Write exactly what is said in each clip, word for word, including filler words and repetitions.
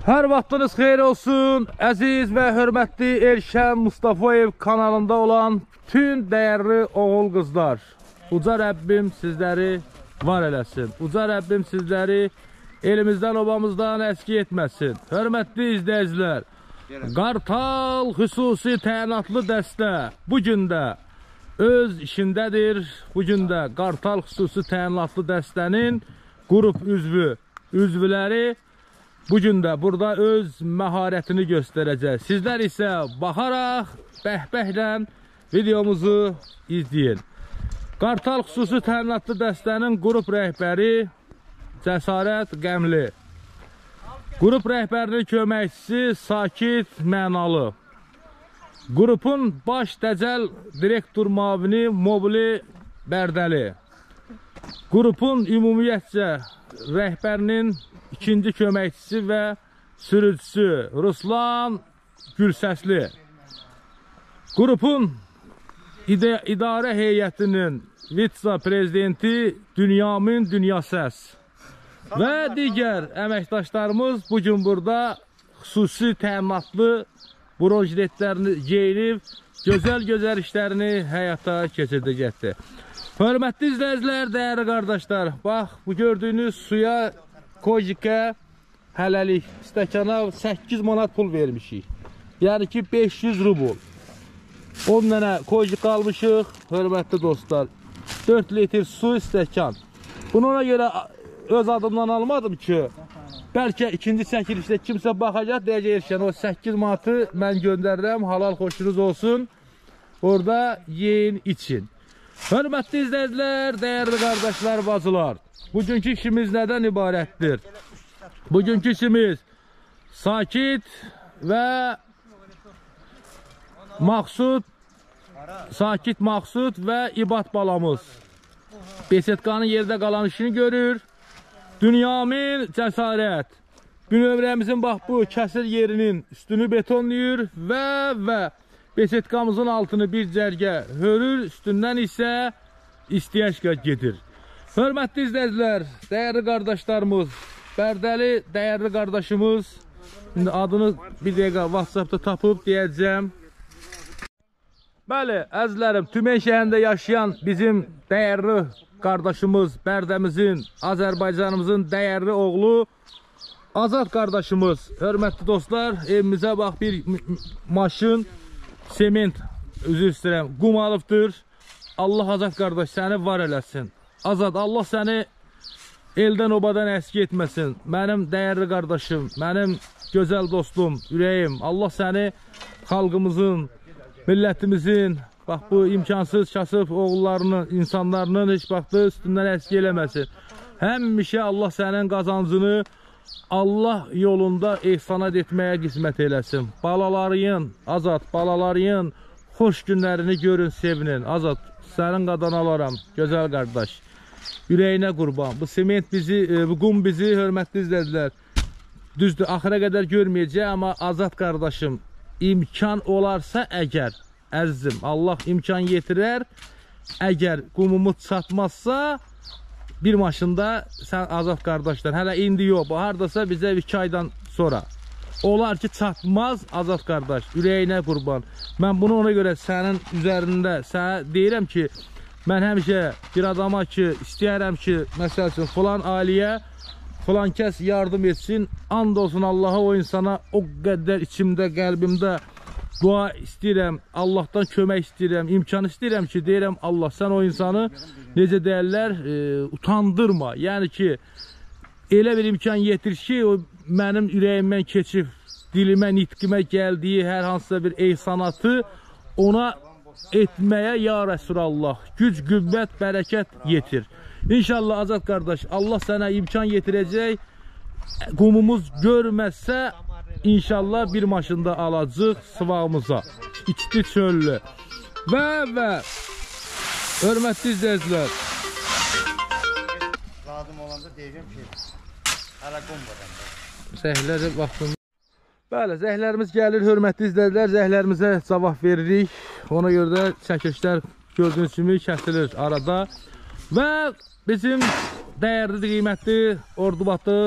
Hər vaxtınız xeyir olsun, əziz və hörmətli Elşən Mustafayev kanalında olan bütün dəyərli oğul qızlar. Uca Rəbbim sizləri var eləsin. Uca Rəbbim sizləri elimizdən, obamızdan əski etməsin. Hörmətli izləyicilər, Qartal xüsusi təyinatlı dəstə bugün də öz işindədir. Bugün də Qartal xüsusi təyinatlı dəstənin qrup üzvü, üzvləri bugün də burada öz məharətini göstərəcək. Sizlər isə baxaraq, bəhbəhlə videomuzu izləyin. Qartal xüsusi təyinatlı dəstənin qrup rəhbəri Cəsarət Qəmli. Qrup rəhbərinin köməkçisi Sakit Mənalı. Qrupun baş dəcəl direktor mavini Mobili Bərdəli. Qrupun ümumiyyətcə rəhbərinin ikinci köməkçisi və sürücüsü Ruslan Gülsəsli. Qrupun ida idarə heyətinin vitse-prezidenti Dünyamin Dünyasəs və digər əməkdaşlarımız bugün burada xüsusi təminatlı bronjiletlərini geyinib, gözəl-gözəl işlərini həyata keçirdəcəkdir. Hörmətli izləyicilər, dəyərli qardaşlar, bax, bu gördüyünüz suya Kojikə hələlik stəkana səkkiz manat pul vermişik. Yəni ki, beş yüz rubl. on dənə kojik almışıq, hörmətli dostlar. dörd litr su stəkan. Bunu ona görə öz adımdan almadım ki, bəlkə ikinci çəkilişdə kimsə baxacaq, deyəcək Elşən, o səkkiz manatı mən göndərirəm, halal xoşunuz olsun. Orada yiyin, için. Hörmətli izləyicilər, dəyərli qardaşlar, bacılar, bugünkü işimiz nədən ibarətdir? Bugünkü işimiz Sakit və Maqsud, Sakit Maqsud və İbat balamız Besetkanın yerdə qalan işini görür. Dünyamin Cəsarət bünövrəmizin bax bu kəsir yerinin üstünü betonlayır və və Besetkamızın altını bir cərgə hörür, üstündən isə istiyəşqa gedir. Hörmətli izləyicilər, dəyərli qardaşlarımız, Bərdəli dəyərli qardaşımız, şimdi adını bir dəqiqə WhatsAppda tapıb deyəcəm. Bəli, əzizlərim, Tümen şəhərində yaşayan bizim dəyərli qardaşımız, Bərdəmizin, Azərbaycanımızın dəyərli oğlu Azad qardaşımız, hörmətli dostlar, evimizə bax bir maşın, sement, üzr istəyirəm, qum alıbdır. Allah Azad qardaş səni var eləsin. Azad, Allah səni eldən obadan əski etməsin. Mənim dəyərli qardaşım, mənim gözəl dostum, ürəyim. Allah səni xalqımızın, millətimizin, bax bu imkansız kasıb oğullarının, insanlarının heç vaxtı üstündən əski eləməsin. Həmişə Allah sənin qazancını Allah yolunda ehsanat etməyə qismət eləsin. Balalarıyın, Azad, balalarıyın xoş günlərini görün, sevinin. Azad, sənin qadan alaram, gözəl qardaş. Ürəyinə qurban. Bu sement bizi, bu qum bizi, hörmətli izlədilər, düzdür, axıra qədər görməyəcək, amma Azad qardaşım, imkan olarsa əgər, əzizim, Allah imkan yetirər, əgər qumumuz çatmazsa, bir maşında sən Azad qardaşlar, hələ indi yox, hardasa bizə iki aydan sonra. Olar ki, çatmaz Azad qardaş, ürəyinə qurban. Mən bunu ona görə sənin üzərində, sənə deyirəm ki, mən həmişə bir adama ki, istəyərəm ki, məsəl üçün, filan ailəyə, filan kəs yardım etsin, and olsun Allaha, o insana o qədər içimdə, qəlbimdə dua istəyirəm, Allahdan kömək istəyirəm, imkan istəyirəm ki, deyirəm, Allah, sən o insanı, necə deyərlər, e, utandırma. Yəni ki, elə bir imkan yetir ki, o mənim ürəyimdən keçib, dilimə, nitqimə gəldiyi hər hansısa bir ehsanatı ona etməyə, ya Rəsulallah, güc, qüvvət, bərəkət yetir. İnşallah, Azad qardaş, Allah sənə imkan yetirəcək, qumumuz görməzsə, İnşallah bir maşında alacaq sıvağımıza, içdi çöllü. Və və hörmətli izləyicilər, lazım olanda deyəcəm ki, hələ qum var. Zəhləri vaxtında. Bəli, zəhlərimiz gəlir, hörmətli izləyicilər, zəhlərimizə cavab veririk. Ona görə də çəkilişlər gördüyünüz kimi kəsilir arada. Və bizim dəyərli, qiymətli Ordubatı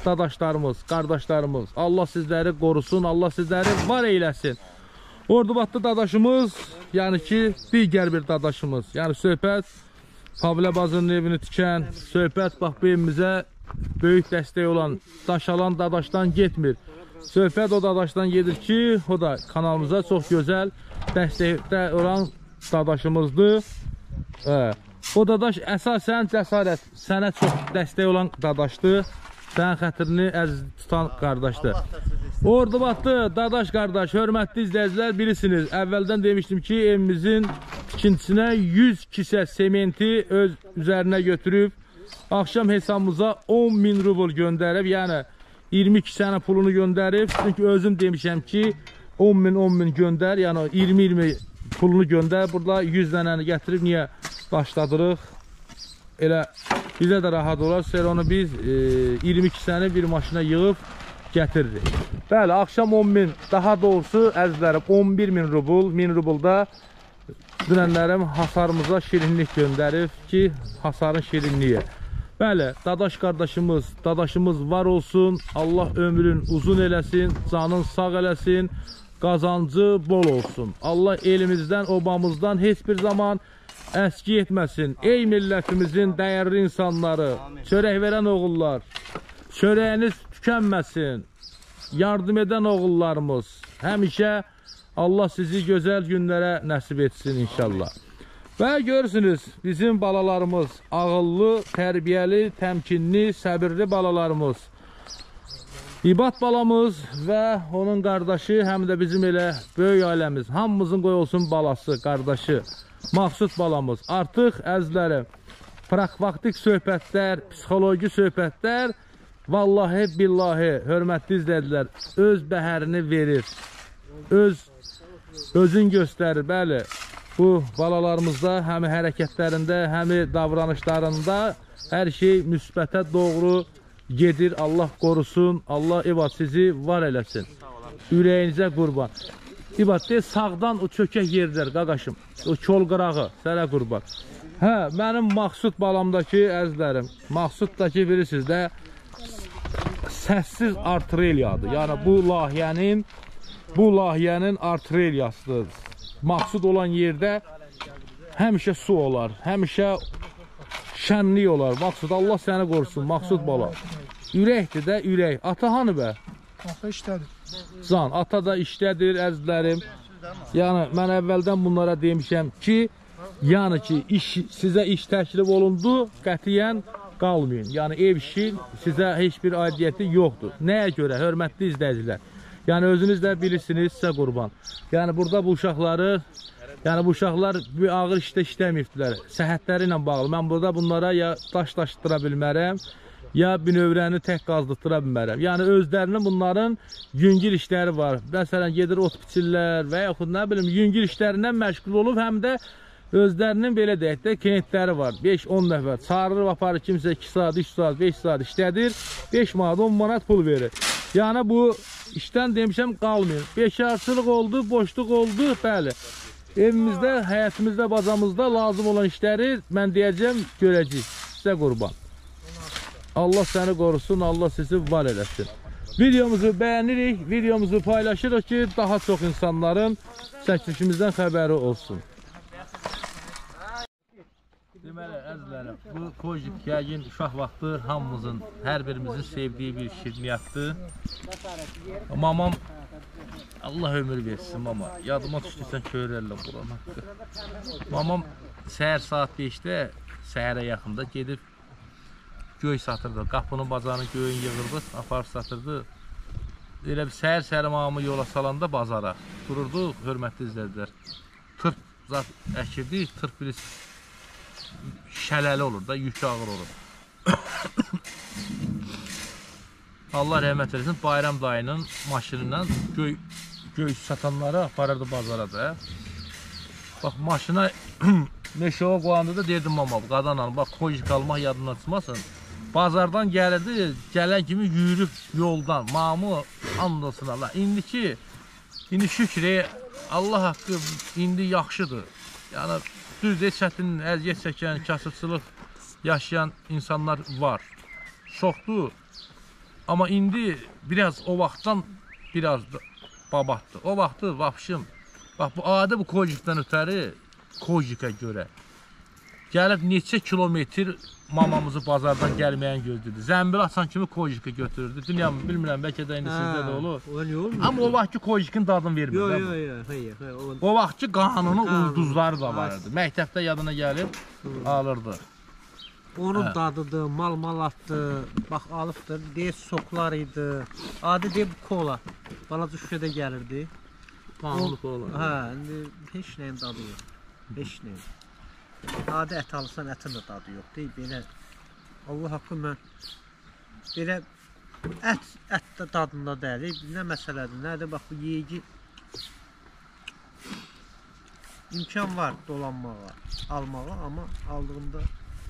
dadaşlarımız, qardaşlarımız. Allah sizləri qorusun, Allah sizləri var eyləsin. Ordubadlı dadaşımız, yəni ki, digər bir dadaşımız. Yəni söhbət Pavilə bazının evini tikən, söhbət bax bu evimizə böyük dəstək olan, daşalan dadaşdan getmir. Söhbət o dadaşdan gedir ki, o da kanalımıza çox gözəl dəstəkdə olan dadaşımızdır. Hə. O dadaş əsasən cəsarət, sənə çox dəstək olan dadaşdır. Sənin xətrini əziz tutan qardaşdır. Ordubadlı dadaş qardaş, hörmətli izləyicilər, bilirsiniz, əvvəldən demişdim ki, evimizin tikintisinə yüz kisə sementi öz üzərinə götürüb, axşam hesabımıza on min rubl göndərib, yəni iyirmi kisənin pulunu göndərib. Çünki özüm demişəm ki, on min on min göndər, yəni iyirmi iyirmi pulunu göndər. Burada yüz dənəni gətirib niyə başladırıq? Elə bizə də rahat olar. Sonra onu biz e, iyirmi kisəni bir maşına yığıb gətiririk. Bəli, axşam on min, daha doğrusu əzizlərim on bir min rubl, min rublda dünənlərim hasarımıza şirinlik göndərib ki, hasarın şirinliyi. Bəli, dadaş qardaşımız, dadaşımız var olsun, Allah ömrün uzun eləsin, canın sağ eləsin, qazancı bol olsun. Allah elimizdən, obamızdan heç bir zaman əski etməsin. Ey millətimizin dəyərli insanları, çörək verən oğullar, çörəyiniz tükənməsin. Yardım edən oğullarımız, həmişə Allah sizi gözəl günlərə nəsib etsin inşallah. Və görürsünüz, bizim balalarımız ağıllı, tərbiyəli, təmkinli, səbirli balalarımız. İbad balamız və onun qardaşı, həm də bizim elə böyük ailəmiz, hamımızın qoy olsun balası, qardaşı, Maqsud balamız. Artıq əzizlərim, prakvaktik söhbətlər, psixoloji söhbətlər, vallahi billahi, hörmətli izlədilər, öz bəhərini verir, öz, özün göstərir, bəli. Bu balalarımızda həm hərəkətlərində, həm davranışlarında hər şey müsbətə doğru gedir. Allah qorusun, Allah İbad sizi var eləsin. Ürəyinizə qurban. İbad deyil, sağdan o çökək yerlər, qaqaşım, o kol qırağı, sənə qurban. Hə, mənim Maqsud balamdakı əzizlərim, Maqsuddakı bilirsiniz də, səssiz artreliyadır. Yəni bu layihənin, bu layihənin artreliyasıdır. Maqsud olan yerdə həmişə su olar, həmişə şənlik olar. Maqsud, Allah səni qorusun, Maqsud bala. Ürəkdir də, ürək. Ata hanı bə? Ata işlədir. Can, ata da işlədir, əzizlərim. Yəni, mən əvvəldən bunlara demişəm ki, yəni ki, iş, sizə iş təklif olundu, qətiyyən qalmayın. Yəni, ev işi sizə heç bir aidiyyəti yoxdur. Nəyə görə, hörmətli izləyicilər? Yəni, özünüz də bilirsiniz, sizə qurban. Yəni, burada bu uşaqları, yəni bu uşaqlar bir ağır işdə işləməyibdilər. Səhhətləri ilə bağlı. Mən burada bunlara ya daş daşıdıra bilmərəm, ya binövrəni tək qazdıra bilmərəm. Yəni, özlərinin bunların yüngül işləri var. Məsələn, gedir ot biçirlər və yaxud nə bilim, yüngül işlərindən məşğul olub, həm də özlərinin belə deyək də kinetləri var. beş on nəfər çağırır, aparır kimsə iki saat, üç saat, beş saat işlədir, beş manat, on manat pul verir. Yəni, bu işdən demişəm qalmayın. Bekarçılıq oldu, boşluq oldu, bəli. Evimizdə, həyatımızda, bazamızda lazım olan işləri mən deyəcəm, görəcəyik. Sizə qurban. Allah səni qorusun, Allah sizi var eləsin. Videomuzu bəyənirik, videomuzu paylaşırıq ki, daha çox insanların çəkilişimizdən xəbəri olsun. Deməli, əzizlərim, bu kojik yəqin uşaq vaxtı hamımızın, hər birimizin sevdiyi bir şirniyyatdır. Mamam, Allah ömür versin mama, yadıma düşdüysən köyrəllə buran haqqı. Mamam səhər saat beşdə, səhərə yaxında gedib göy satırdı. Qapının bazarını göyün yığırdı, aparıb satırdı. Elə bir səhər-səhər mamamı yola salanda bazara dururdu, hörmətli izlədilər. Tırp zat əkirdik, tırp bilirsin. Şələli olur da, yükü ağır olur. Allah rəhmət eləsin, Bayram dayının maşınından göy, göy satanları aparırdı bazara da. Bax, maşına meşova qoyanda da dedim mama, qadan alın, bax, kojik almaq yadından çıxmasın. Bazardan gəlirdi, gələn kimi yürüb yoldan, mamı andolsun Allah. İndi ki, indi şükür, Allah haqqı indi yaxşıdır. Yəni, düzdür, çətin, əziyyət çəkən, kasıbçılıq yaşayan insanlar var. Çoxdur. Amma indi biraz o vaxtdan biraz da babatdı. O vaxtı vapşım. Bax bu adi bu Kojikdən ötəri Kojikə görə gəlib neçə kilometr mamamızı bazardan gəlməyən gözlüdü. Zəmbil açan kimi Kojikə götürürdü. Dünyamı bilmirəm, bəlkə də indi sizdə də olur. Amma o vaxtki Kojikin dadını vermirdi. Yox, yox, yox. O vaxtki qanunu ulduzları da vardı. Məktəbdə yadına gəlib alırdı. Onun dadıdır, mal-malatdır, bax alıbdır, deyək soklar idi. Adi deyib kola, balaca şüşədə gəlirdi. Qanunlu kola. Hə, indi heç nəyin dadı yox, heç nəyin. Adi ət alırsan, ətin də dadı yox, deyib belə. Allah haqqı mən, belə ət, ət də dadında deyil, nə məsələdir, nədir, bax bu yeyici imkan var dolanmağa, almağa, amma aldığımda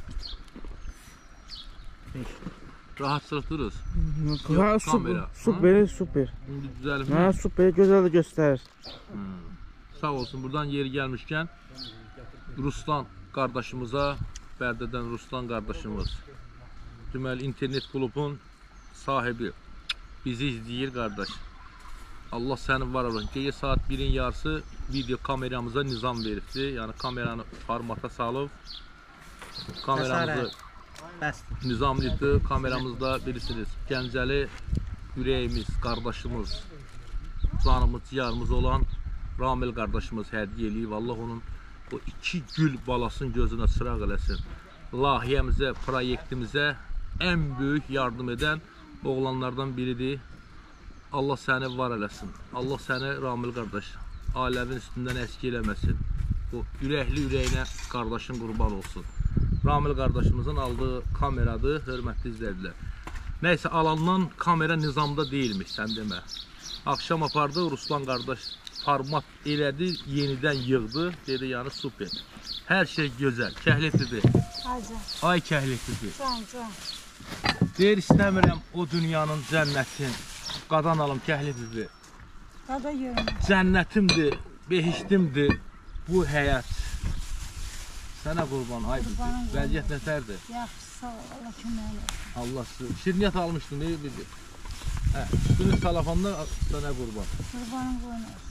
Rahatçılıq duruz. Ha, super, super, super. İndi düzəlib. Ha, super, gözəl də göstərir. Hmm. Sağ olsun, buradan yeri gəlmişkən Ruslan qardaşımıza, Bərdədən Ruslan qardaşımız, deməli internet klubun sahibi bizi izləyir qardaş. Allah səni var olun. Gecə saat birin yarısı video kameramıza nizam veribdi. Yəni kameranı formata salıb kameramızı nizamlıdır. Kameramızda bilirsiniz, Gəncəli ürəyimiz, qardaşımız, canımız, ciyarımız olan Ramil qardaşımız hədiyyə eləyib. Allah onun o iki gül balasının gözünə çıraq eləsin. Layihəmizə, proyektimizə ən böyük yardım edən oğlanlardan biridir. Allah səni var eləsin. Allah səni Ramil qardaş aləmin üstündən əski eləməsin. Bu ürəkli ürəyinə qardaşın qurban olsun. Ramil qardaşımızın aldığı kameradır, hörmətli izləyicilər. Nəysə, alandan kamera nizamda deyilmiş, sən demə. Axşam apardı, Ruslan qardaş format elədi, yenidən yığdı, dedi, yəni super. Hər şey gözəl, kəhlifidir. Ay kəhlifidir. Deyir, istəmirəm o dünyanın cənnətin, qadan alım kəhlifidir. Cənnətimdir, behiştimdir bu həyat. Sənə qurban, ay bizi. Vəziyyət nətərdir? Yaxşı, sağ ol, Allah kömək elə. Allah sizi. Şirniyyat almışdın, deyil bizi. Hə, üstünün salafanda sənə qurban. Qurbanın qoyun olsun.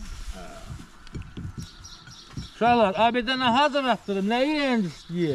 Uşaqlar, abidə nə hazır atdırım, nə yiyən istəyir?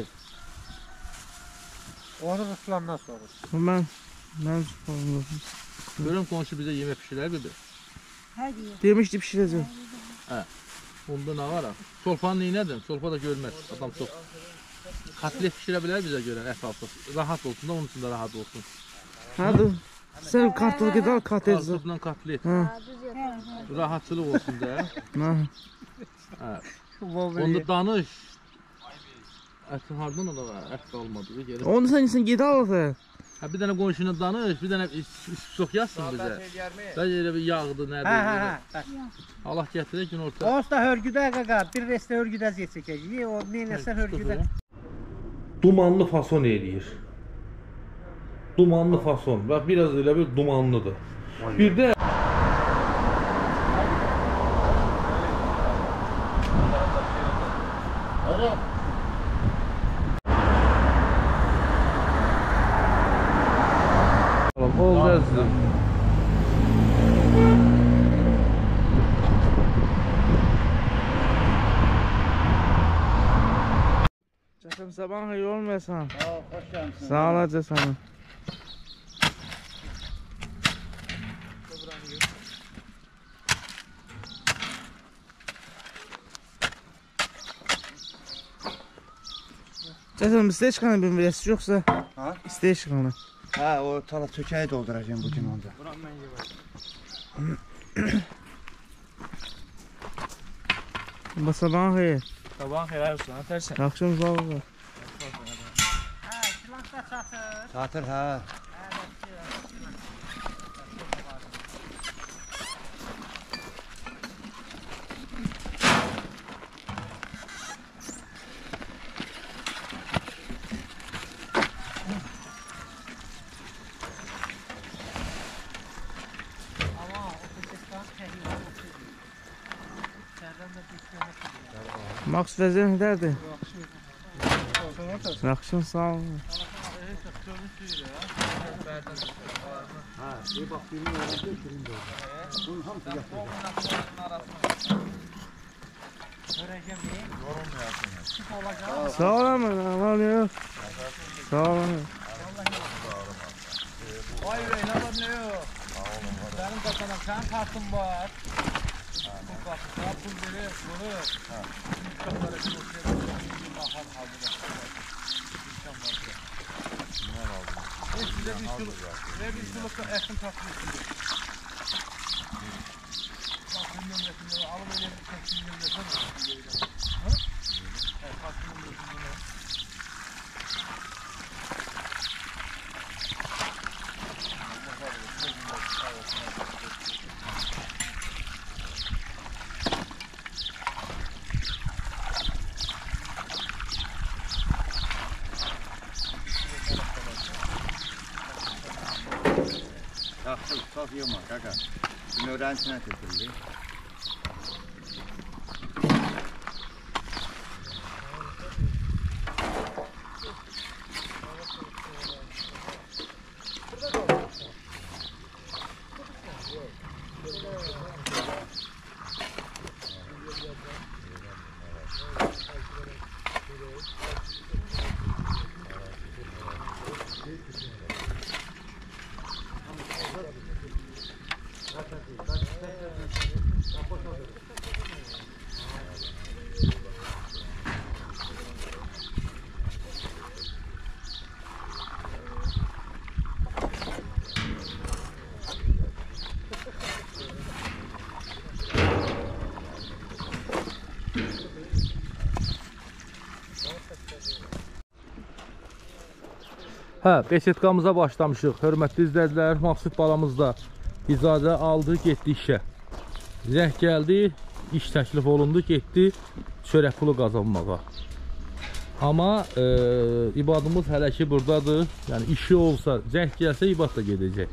Onu Ruslandan sorur. Mən, mən sorumluyum. Görüm qonşu bizə yemək pişirər bibi. Hər yer. Demişdi pişirəcək. Hə, onda nə var? Çolpanı neynədin? Çolpa da görməz, adam çox. Katlet pişirə bilər bizə görən, ət alsın. Rahat olsun da, onun üçün də rahat olsun. Hadi, sən kartol ged al, katlet. Kartofla katlet. Hə. Rahatçılıq olsun da. Hə. Hə. Onda danış. Ətin hardan o da var? Ət qalmadı. Onu sən insan ged al da. Hə, bir dənə qonşuna danış, bir dənə çox yazsın bizə. Bəlkə elə bir yağdır, nədir? Hə, hə, hə. Allah gətirək gün orta. Ons da hörgüdə qaqa, bir restə hörgüdə zet çəkəcək. O neynəsən hörgüdə. Dumanlı fason eləyir. Dumanlı fason. Bax, biraz elə bir dumanlıdır. Bir də oldu əzizim. Çəkim sabah xeyir olmayasan. Sağ ol, xoş gəlmişsin. Sağ ol acı sana. Çəkim istəyir çıxanı bilmirəsiz yoxsa? Ha? İstəyir çıxanı. Hə, o tala çökəyi dolduracağım bu gün onda. Sabah xeyir. Sabah xeyir olsun, atərsən. Yaxşım sağ ol. Hə, kilometrə çatır. Çatır, hə. Max vəziyyət nədədir? Yaxşım sağ ol. Ha, iyi bak birini öğrenci, birini de öğrenci. Bunun hamısı yapacak. Sağ olun, aman yok. Sağ olun. Vay be, ne var ne yok? Benim kaçanak, sen kartın var. Bu kartın, kartın biri, bunu. Çok böyle bir şey var. Bakar hazırlar. Bunlar aldım. Size bir sürü, ve bir sürü eşim tatlı istiyor. Bak, bilmiyorum resimleri, alıp öyle bir kesin yıldırsan. Ha? Evet, kartının resimleri. Yaxşı, çox yığma, qaqa. Bunu öğrencisine töküldü. Hə, besetkamıza başlamışıq. Hörmətli izləyicilər, Maqsud balamız da icazə aldı, getdi işə. Zəng gəldi, iş təklif olundu, getdi çörək pulu qazanmağa. Amma e, İbadımız hələ ki buradadır. Yəni işi olsa, zəng gəlsə İbad da gedəcək.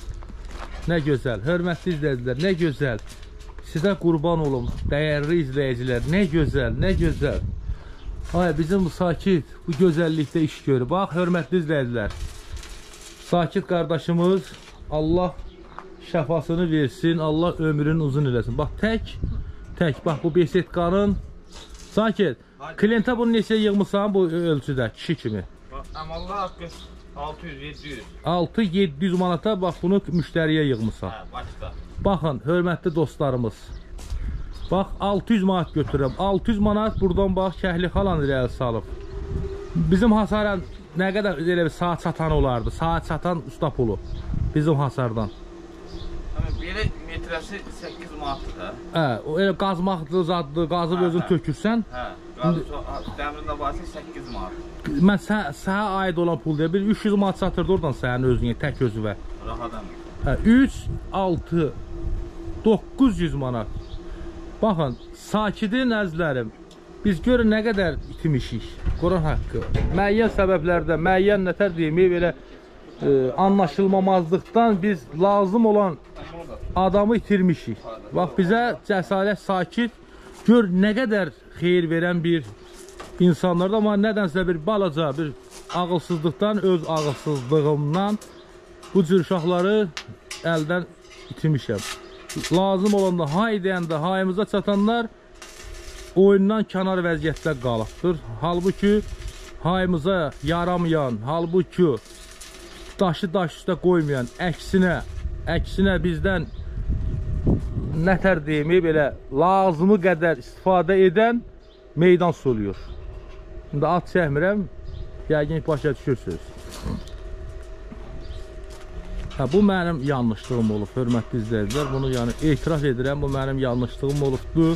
Nə gözəl, hörmətli izləyicilər, nə gözəl. Sizə qurban olum, dəyərli izləyicilər, nə gözəl, nə gözəl. Ay, bizim bu Sakit bu gözəllikdə iş görür. Bax, hörmətli izləyicilər, Sakit qardaşımız, Allah şəfasını versin, Allah ömrünü uzun eləsin. Bax, tək, tək, bax, bu besetkanın, Sakit, klientə bunu neçə yığmışsan bu ölçüdə, kişi kimi? Amallah haqqı altı yüz yeddi yüz. altı yeddi yüz manata, bax, bunu müştəriyə yığmışsan. Hə, başda. Baxın, hörmətli dostlarımız, bax, altı yüz manat götürürəm. altı yüz manat buradan bax, Kəhli xalan irəli salıb. Bizim hasarən nə qədər elə bir saat çatan olardı? Saat çatan usta pulu. Bizim hasardan. Belə metrəsi səkkiz manatdır da. Hə, o elə qazmaqdır, zaddır, qazıb özün tökürsən. Hə, qazı dəmirində varsa səkkiz manat. Mən sə sənə aid olan pul deyə bir üç yüz manat satırdı oradan sənin özünə, tək özüvə. Rahadan. Hə, üç, altı, doqquz yüz manat. Baxın, Sakidin əzlərim, biz görün nə qədər itimişik, Quran haqqı. Müəyyən səbəblərdə, müəyyən nətər deyimi, belə e, anlaşılmamazlıqdan biz lazım olan adamı itirmişik. Bax, bizə cəsarət Sakit, gör nə qədər xeyir verən bir insanlarda, amma nədənsə bir balaca, bir ağılsızlıqdan, öz ağılsızlığımdan bu cür uşaqları əldən itirmişəm. Lazım olanda, hay deyəndə, hayımıza çatanlar oyundan kənar vəziyyətdə qalıbdır. Halbuki hayımıza yaramayan, halbuki daşı daş üstə qoymayan, əksinə, əksinə bizdən nətər deyimi, belə lazımı qədər istifadə edən meydan soluyor. Şimdi at çəkmirəm, yəqin başa düşürsünüz. Hə, bu mənim yanlışlığım olub, hörmətli izləyicilər. Bunu yəni etiraf edirəm, bu mənim yanlışlığım olubdur.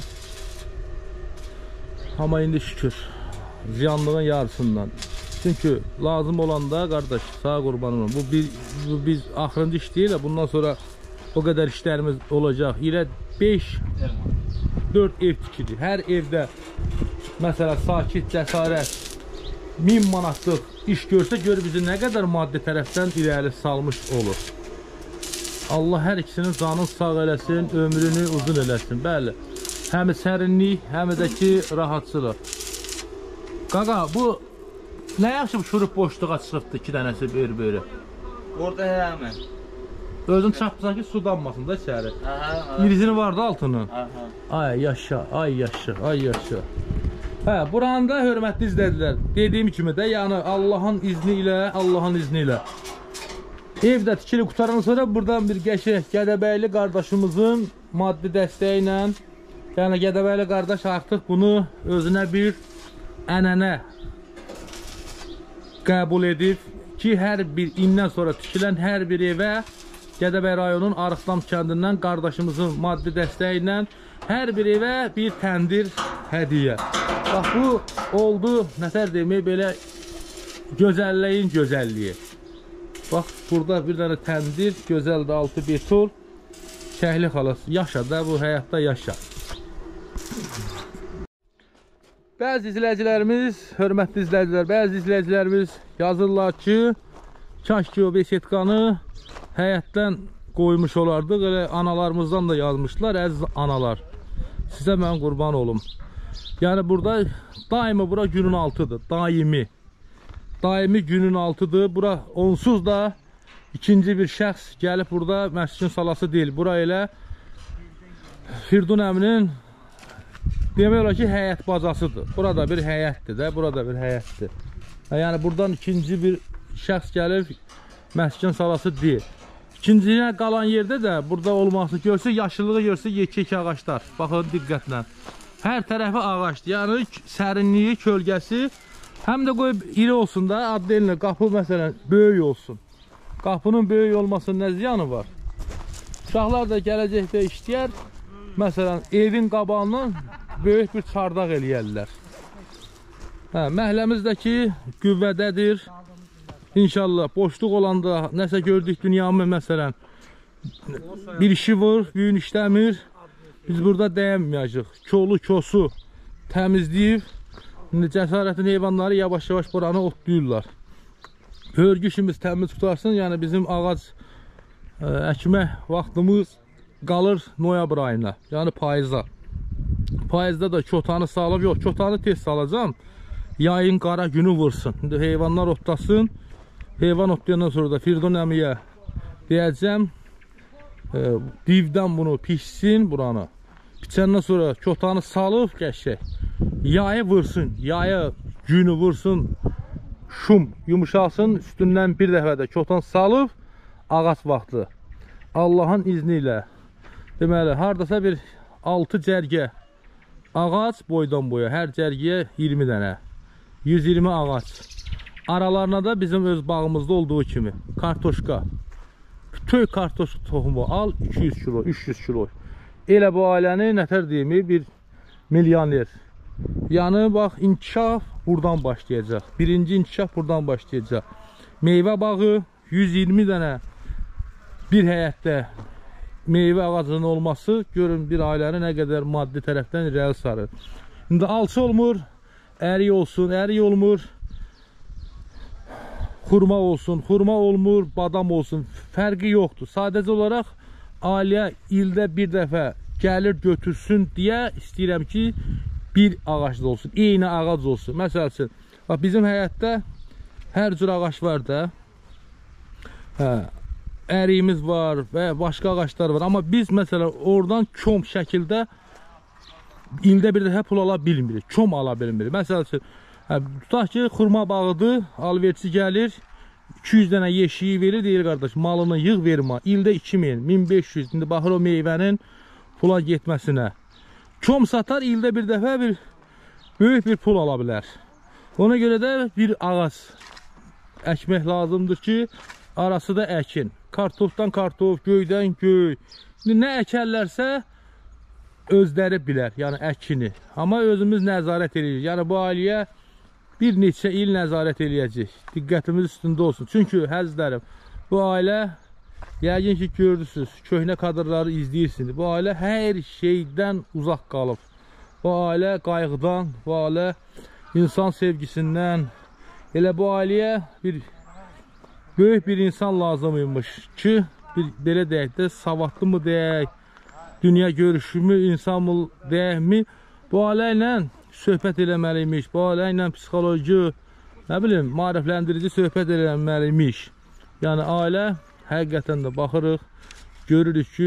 Amma indi şükür, ziyanlığın yarısından. Çünki lazım olanda, qardaş, sağ qurbanım, bu biz, bu biz axırıncı iş deyil, bundan sonra o qədər işlərimiz olacaq. İlə beş dörd ev tikilir. Hər evdə, məsələn, Sakit, cəsarət, min manatlıq iş görsə, gör bizi nə qədər maddi tərəfdən irəli salmış olur. Allah hər ikisinin canını sağ eləsin, ömrünü uzun eləsin. Bəli, həm sərinlik, həm də ki, rahatçılıq. Qaqa, bu Nə yaxşı bu şurup boşluğa çıxıbdı iki dənəsi böyrü-böyrü. Orada həmən. Özün çapsan ki, su dammasın da içəri. Aha. İrizini var da altının. Aha. Ay yaşa, ay yaşa, ay yaşa. Hə, buranda hörmətli izlədilər. Dediyim kimi də, yəni Allahın izni ilə, Allahın izni ilə. Evdə tikili qutaran sonra buradan bir qəşəng Gədəbəyli qardaşımızın maddi dəstəyi ilə, yəni Gədəbəyli qardaş artıq bunu özünə bir ənənə qəbul edib ki, hər bir indən sonra tikilən hər bir evə Gədəbəy rayonunun Arıqdam kəndindən qardaşımızın maddi dəstəyi ilə hər bir evə bir təndir hədiyyə. Bax, bu oldu, nətər demək, belə gözəlliyin gözəlliyi. Bax, burada bir dənə təndir, gözəldir, altı beton. Şəhli xalası, yaşa da, bu həyatda yaşa. Bəzi izləyicilərimiz, hörmətli izləyicilər, bəzi izləyicilərimiz yazırlar ki, kaş ki o besetkanı həyətdən qoymuş olardıq. Elə analarımızdan da yazmışlar, əziz analar. Sizə mən qurban olum. Yəni burada daimi bura günün altıdır, daimi. Daimi günün altıdır. Bura onsuz da ikinci bir şəxs gəlib burada məscidin salası deyil. Bura elə Firdun əminin demək olar ki, həyət bacasıdır. Burada bir həyətdir də, burada bir həyətdir. Yəni buradan ikinci bir şəxs gəlib məscidin salası deyil. İkinciyə qalan yerdə də burada olması görsə, yaşıllığı görsə yekik ağaçlar. Baxın diqqətlə. Hər tərəfi ağaçdır. Yəni sərinliyi, kölgəsi həm də qoyub iri olsun da, adlı elinə qapı məsələn böyük olsun. Qapının böyük olmasının nə ziyanı var? Uşaqlar da gələcəkdə işləyər. Məsələn, evin qabağından böyük bir çardaq eləyərlər. Hə, məhəlləmizdəki qüvvədədir. İnşallah boşluq olanda nəsə gördük dünyamı məsələn bir işi var, büyün işləmir. Biz burada dəyənməyəcək. Kolu, kosu təmizləyib cəsarətin heyvanları yavaş-yavaş buranı otlayırlar. Hörgü işimiz təmiz tutarsın. Yəni bizim ağac ə, əkmək vaxtımız qalır noyabr ayına, yəni payıza. Payızda da kotanı salıb, yox, kotanı tez salacam. Yayın qara günü vursun. İndi heyvanlar otlasın. Heyvan otlayandan sonra da Firdun əmiyə deyəcəm, e, divdən bunu pişsin buranı. Piçəndən sonra kotanı salıb qəşək. Yayı vursun, yayı günü vursun, şum yumuşalsın, üstündən bir dəfə də kotan salıb ağac vaxtı. Allahın izni ilə. Deməli, haradasa bir altı cərgə ağac boydan boya, hər cərgiyə iyirmi dənə, yüz iyirmi ağac. Aralarına da bizim öz bağımızda olduğu kimi kartoşka, tüy kartoşka tohumu al, iki yüz kilo, üç yüz kilo. Elə bu ailəni nətər deyimi bir milyoner. Yəni bax, inkişaf buradan başlayacaq. Birinci inkişaf buradan başlayacaq. Meyvə bağı yüz iyirmi dənə bir həyətdə meyvə ağacının olması, görün bir ailəni nə qədər maddi tərəfdən irəli sarır. İndi alçı olmur, ərik olsun, ərik olmur, xurma olsun, xurma olmur, badam olsun, fərqi yoxdur. Sadəcə olaraq ailə ildə bir dəfə gəlir götürsün deyə istəyirəm ki, bir ağac olsun, eyni ağac olsun. Məsəl üçün, bax, bizim həyətdə hər cür ağac var da, hə, əriyimiz var və başqa ağaçlar var. Amma biz məsələn oradan kom şəkildə ildə bir dəfə pul ala bilmirik, kom ala bilmirik. Məsəl üçün, hə, tutaq ki, xurma bağıdır, alverçi gəlir, iki yüz dənə yeşiyi verir, deyir qardaş, malını yığ vermə, ildə iki min, min beş yüz, indi baxır o meyvənin pula getməsinə. Kom satar, ildə bir dəfə bir böyük bir pul ala bilər. Ona görə də bir ağac əkmək lazımdır ki, arası da əkin. Kartofdan kartof, göydən göy. Nə əkərlərsə özləri bilər, yəni əkini. Amma özümüz nəzarət edirik. Yəni bu ailəyə bir neçə il nəzarət eləyəcək. Diqqətimiz üstündə olsun. Çünki həzlərim, bu ailə yəqin ki görürsünüz, köhnə kadrları izləyirsiniz. Bu ailə hər şeydən uzaq qalıb. Bu ailə qayğıdan, bu ailə insan sevgisindən. Elə bu ailəyə bir böyük bir insan lazımıymış ki, bir belə deyək də, savadlı mı deyək, dünya görüşümü, insan mı deyək mi, bu ailə ilə söhbət eləməliymiş, bu ailə ilə psixoloji nə bilim, maarifləndirici söhbət eləməliymiş. Yəni ailə həqiqətən də baxırıq, görürük ki,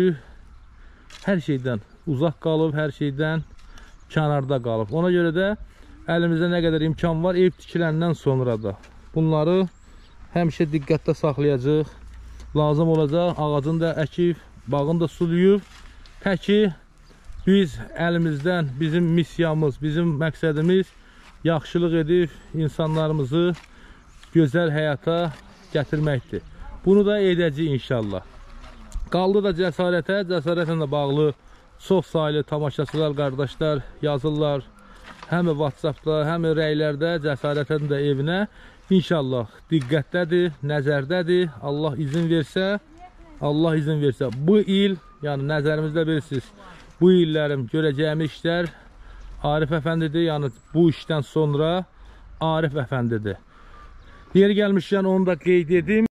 hər şeydən uzaq qalıb, hər şeydən kənarda qalıb. Ona görə də əlimizdə nə qədər imkan var, ev tikiləndən sonra da bunları həmişə diqqətdə saxlayacaq. Lazım olacaq, ağacını da əkib, bağını da sulayıb. Təki biz əlimizdən, bizim missiyamız, bizim məqsədimiz yaxşılıq edib insanlarımızı gözəl həyata gətirməkdir. Bunu da edəcəyik inşallah. Qaldı da cəsarətə, cəsarətlə də bağlı çox saylı tamaşaçılar, qardaşlar yazırlar. Həm WhatsAppda, həm rəylərdə cəsarətin də evinə inşallah diqqətdədir, nəzərdədir. Allah izin versə, Allah izin versə bu il, yəni nəzərimizdə bilirsiniz, bu illərim görəcəyimiz işlər Arif əfəndidir. Yəni bu işdən sonra Arif əfəndidir. Yeri gəlmişkən onu da qeyd edim.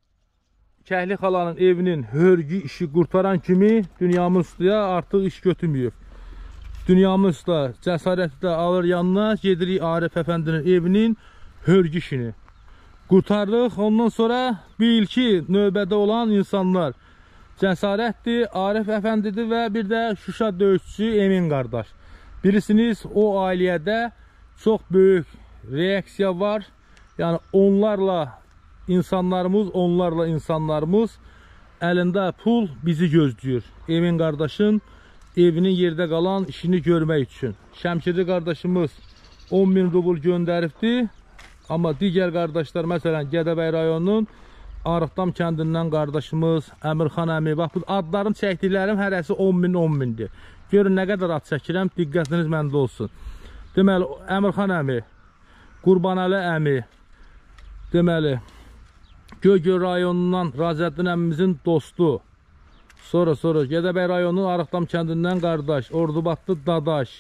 Kəhli xalanın evinin hörgü işi qurtaran kimi dünyamın üstüyə artıq iş götürmüyor. Dünyamın üstüdə cəsarəti də alır yanına, gedirik Arif əfəndinin evinin hörgü işini qurtarırıq. Ondan sonra bir ilki növbədə olan insanlar cəsarətdir, Arif əfəndidir və bir də Şuşa döyüşçüsü Emin qardaş. Bilirsiniz, o ailədə çox böyük reaksiya var. Yəni onlarla insanlarımız, onlarla insanlarımız əlində pul bizi gözləyir. Emin qardaşın evinin yerdə qalan işini görmək üçün. Şəmkirli qardaşımız on min rubl göndəribdi. Amma digər qardaşlar, məsələn, Gədəbəy rayonunun Arıqdam kəndindən qardaşımız Əmirxan əmi, bax bu adlarını çəkdiklərim hərəsi on min on mindir. Görün nə qədər ad çəkirəm, diqqətiniz məndə olsun. Deməli, Əmirxan əmi, Qurbanəli əmi, deməli, Göygöl rayonundan Razəddin əmimizin dostu, sonra sonra Gədəbəy rayonunun Arıqdam kəndindən qardaş, Ordubadlı dadaş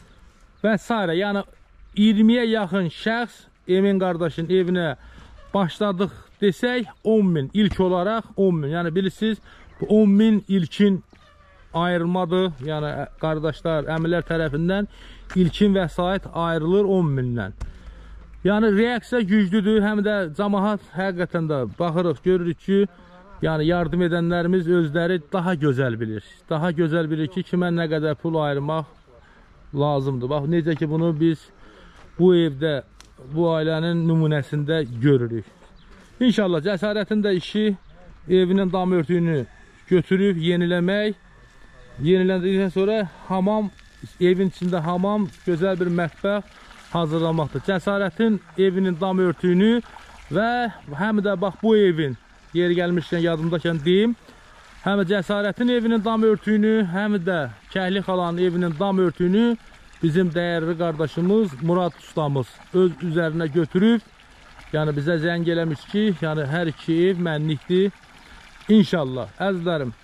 və s. Yəni iyirmiyə yaxın şəxs Emin qardaşın evinə başladıq desək on min, ilk olaraq on min. Yəni bilirsiniz, bu on min ilkin ayrılmadır. Yəni qardaşlar, əmilər tərəfindən ilkin vəsait ayrılır on mindən. Yəni reaksiya güclüdür, həm də cəmaət həqiqətən də baxırıq, görürük ki, yəni yardım edənlərimiz özləri daha gözəl bilir. Daha gözəl bilir ki, kimə nə qədər pul ayırmaq lazımdır. Bax, necə ki bunu biz bu evdə, bu ailənin nümunəsində görürük. İnşallah cəsarətin də işi evinin dam örtüyünü götürüb yeniləmək, yeniləndikdən sonra hamam, evin içində hamam, gözəl bir mətbəx hazırlamaqdır. Cəsarətin evinin dam örtüyünü və həm də bax bu evin, yeri gəlmişkən yadımdakən deyim, həm də cəsarətin evinin dam örtüyünü, həm də Kəhli xalanın evinin dam örtüyünü bizim dəyərli qardaşımız Murad ustamız öz üzərinə götürüb, yəni bizə zəng eləmiş ki, yəni hər iki ev mənlikdir. İnşallah, əzizlərim,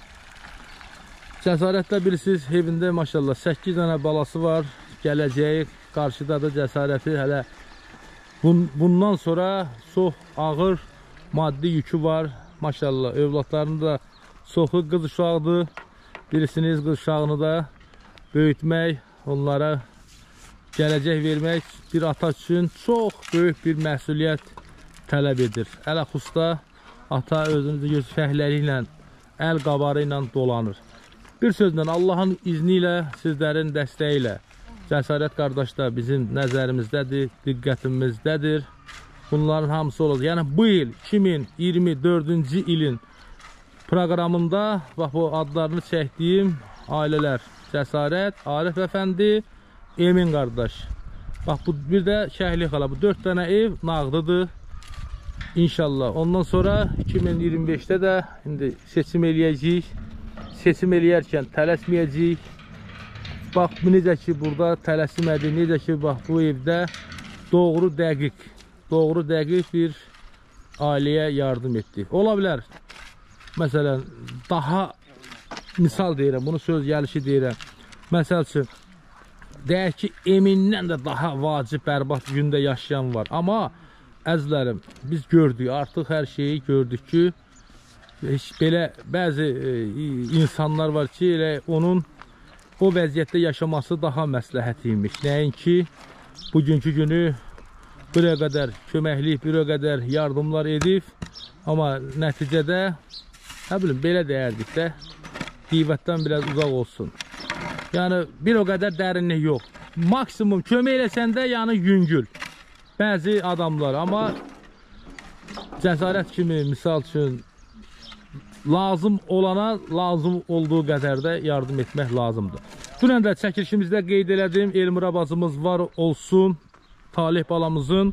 cəsarətdə bilirsiniz, evində maşallah səkkiz dənə balası var, gələcəyi qarşıdadır cəsarəti. Hələ bundan sonra çox ağır maddi yükü var, maşallah, övladlarını da çoxu qız uşaqdır. Bilirsiniz, qız uşağını da böyütmək, onlara gələcək vermək bir ata üçün çox böyük bir məsuliyyət tələb edir. Ələxusta ata özünüzü göz fəhləri ilə, əl qabarı ilə dolanır. Bir sözlə, Allahın izni ilə, sizlərin dəstəyi ilə cəsarət qardaş da bizim nəzərimizdədir, diqqətimizdədir. Bunların hamısı olacaq. Yəni bu il iki min iyirmi dördüncü ilin proqramında bax bu adlarını çəkdiyim ailələr Cəsarət, Arif əfəndi, Emin qardaş. Bax bu bir də Kəhli xala. Bu dörd dənə ev nağdıdır. İnşallah. Ondan sonra iki min iyirmi beşdə də indi seçim eləyəcəyik. Seçim eləyərkən tələsməyəcəyik. Bax bu necə ki burada tələsmədi, necə ki bax bu evdə doğru dəqiq, doğru dəqiq bir ailəyə yardım etdi. Ola bilər. Məsələn, daha misal deyirəm, bunu söz gəlişi deyirəm. Məsəl üçün, deyək ki, Emindən də daha vacib, bərbad gündə yaşayan var. Amma, əzizlərim, biz gördük, artıq hər şeyi gördük ki, heç belə bəzi e, insanlar var ki, elə onun o vəziyyətdə yaşaması daha məsləhət imiş. Nəinki, bugünkü günü bir o qədər köməklik, bir o qədər yardımlar edib. Amma nəticədə, nə bilim, belə deyərdik də, qeybətdən biraz uzaq olsun. Yəni, bir o qədər dərinlik yox. Maksimum kömək eləsən də, yəni yüngül. Bəzi adamlar, amma cəsarət kimi, misal üçün, lazım olana, lazım olduğu qədər də yardım etmək lazımdır. Dünən də çəkilişimizdə qeyd elədim, Elmira bacımız var olsun, Talih balamızın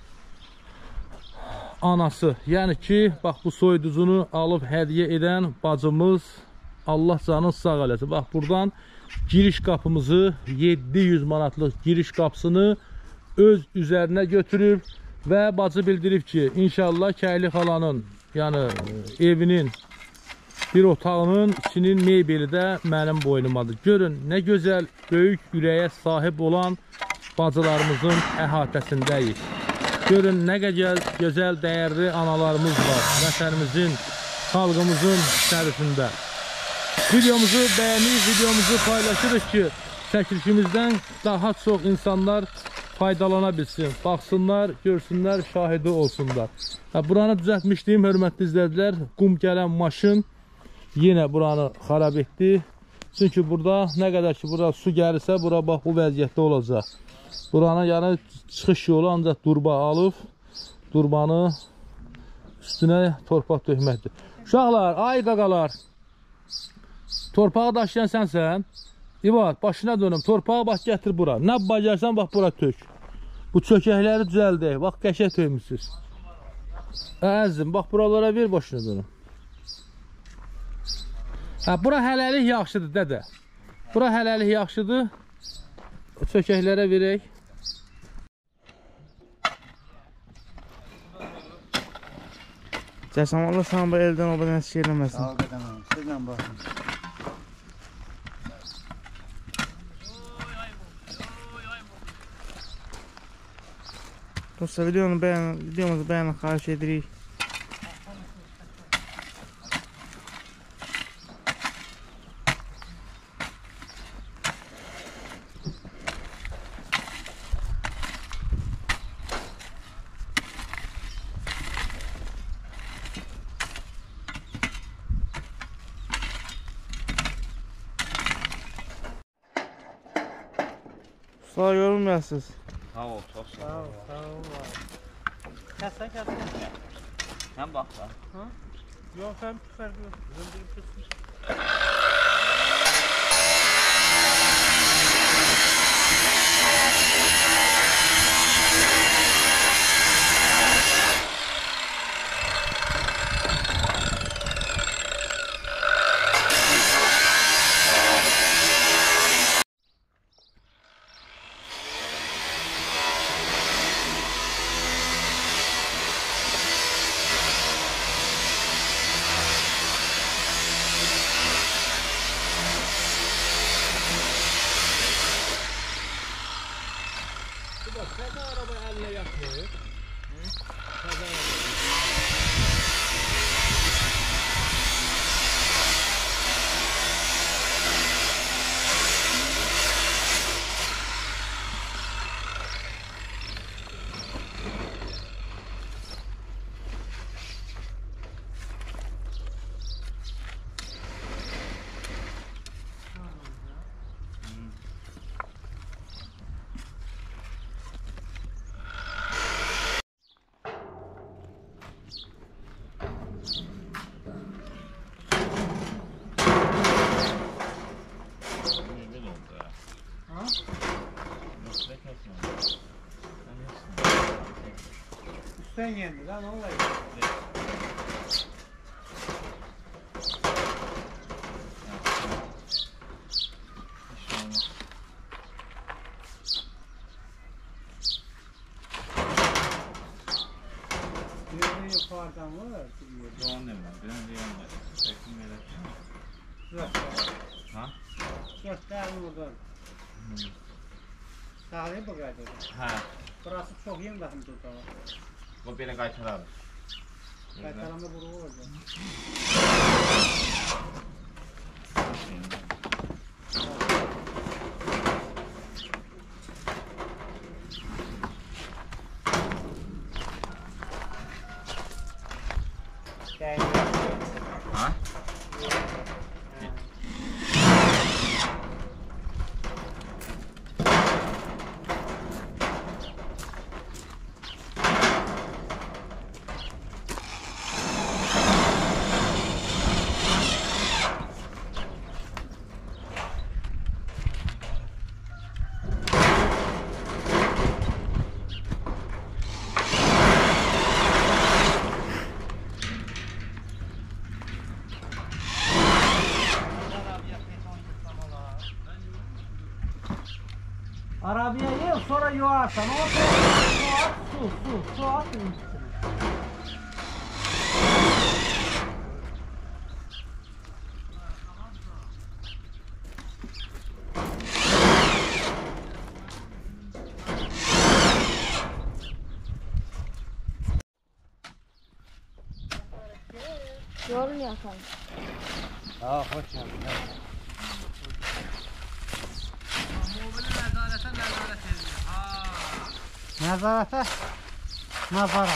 anası. Yəni ki, bax bu soyuducunu alıb hədiyyə edən bacımız, Allah canını sağ eləsin. Bax buradan giriş qapımızı, yeddi yüz manatlıq giriş qapısını öz üzərinə götürüb və bacı bildirib ki, inşallah Kəyli xalanın, yəni evinin bir otağının içinin meybeli də mənim boynumadır. Görün, nə gözəl, böyük ürəyə sahib olan bacılarımızın əhatəsindəyik. Görün, nə gözəl, gözəl, dəyərli analarımız var vətənimizin, xalqımızın içərisində. Videomuzu bəyənib, videomuzu paylaşırıq ki, çəkilişimizdən daha çox insanlar faydalana bilsin, baxsınlar, görsünlər, şahidi olsunlar. Buranı düzəltmişdim, hörmətli izlədilər. Qum gələn maşın yenə buranı xarab etdi. Çünki burada nə qədər ki, bura su gəlirsə, bura bax, bu vəziyyətdə olacaq. Buranı yəni çıxış yolu ancaq durba alıb, durbanı üstünə torpaq tökməkdir. Uşaqlar, ay qaqalar, torpağı daşıyan sənsən. İvad, başına dönüm, torpağı bax, gətir bura. Nə bacarsan, bax, bura tök. Bu çökəkləri düzəldək, bax, qəşə töymüşsünüz. Əzim, bax, buralara bir başına dönüm. Hə, bura hələlik yaxşıdır, dədə. Bura hələlik yaxşıdır. Çökəklərə verək. Cəsam Allah sana bu eldən o qədər nəsə eləməsin. Sağ ol qədəməm, sizlə baxın. Dostlar, videonu bəyənin, videomuzu bəyənin, xahiş edirik. Sağ ol, yorulmayasınız. Sağ ol, çox sağ ol. Sağ ol, sağ ol. Kəsə, kəsə. Sən bax da. Yox, sən bir fərq yox. Üstten yendi lan, olayı. Birini yukarıdan var. Doğan demem, birini diyanlar. Çekim verir. Yok. Ha? Yok, değerli oradan. Sağlayıp bu gaydı. Ha. Burası çok yem bakım tutalım. Bu belə qaytarar. Kaytaranda buruğu olacak. Ha? Arabaya yığ, sonra yuvarsan. O su at, su, su, su at. Yorum yapalım. Ha, hoş geldin. Nezarete, nazaret.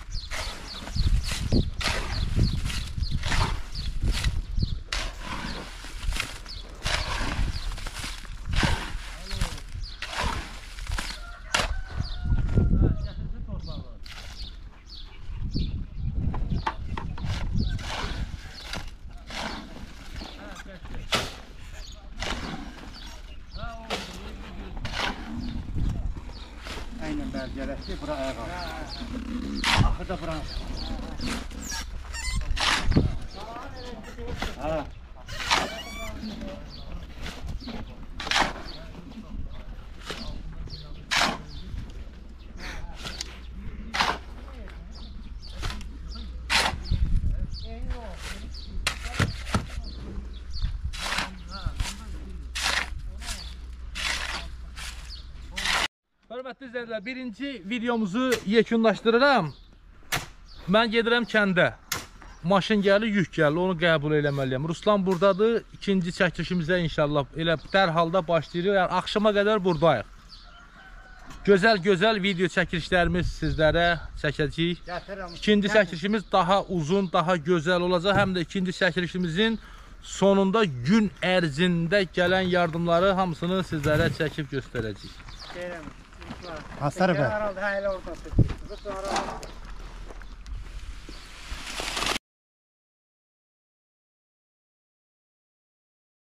Aynen belgelesi bura ayağa kalktı. Ahırda bura. Ha. Hörmətli izləyicilər, birinci videomuzu yekunlaşdırıram. Mən gedirəm kəndə. Maşın gəlir, yük gəlir, onu qəbul eləməliyəm. Ruslan buradadır, ikinci çəkilişimizə inşallah elə dərhalda başlayırıq. Yəni, axşama qədər buradayıq. Gözəl-gözəl video çəkilişlərimiz sizlərə çəkəcəyik. İkinci çəkilişimiz daha uzun, daha gözəl olacaq. Həm də ikinci çəkilişimizin sonunda gün ərzində gələn yardımları hamısını sizlərə çəkib göstərəcəyik. Hasar be. Herhalde hele ortası.